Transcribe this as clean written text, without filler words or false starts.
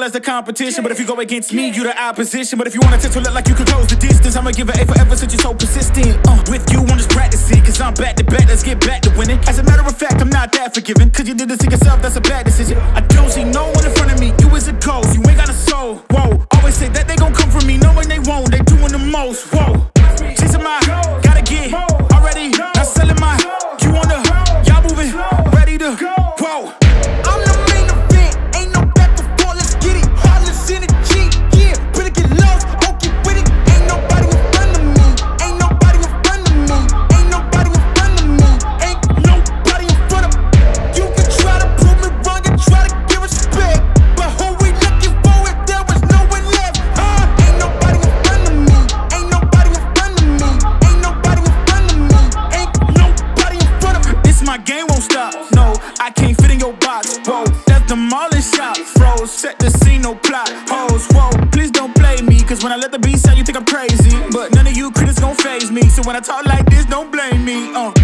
as the competition. But if you go against me, you the opposition. But if you want a test to look like you can close the distance, I'ma give it A forever since you're so persistent. With you, I'm just practicing, cause I'm back to back, let's get back to winning. As a matter of fact, I'm not that forgiving, cause you did this to yourself, that's a bad decision. I don't see no one in front of me, you is a ghost, you ain't got a soul. Whoa, always say that they gon' come for me, knowing they won't, they doing the most. Whoa, chasing my, gotta get already, not selling my, you on the, y'all moving, ready to, whoa. I'm the main event, ain't no back before, let's get it. Heartless energy, yeah, really get lost, okay with it. Ain't nobody in front of me, ain't nobody in front of me, ain't nobody in front of me, ain't nobody in front of me. You can try to prove me wrong and try to give respect, but who we looking for if there was no one left? Ain't nobody in front of me, ain't nobody in front of me, ain't nobody in front of me, ain't nobody in front of me. This my game won't stop, no, I can't fit in your box, whoa. Left them all in shock, froze, set the scene, no plot, hoes, whoa. Please don't play me, cause when I let the beat sound, you think I'm crazy. But none of you critics gon' faze me, so when I talk like this, don't blame me,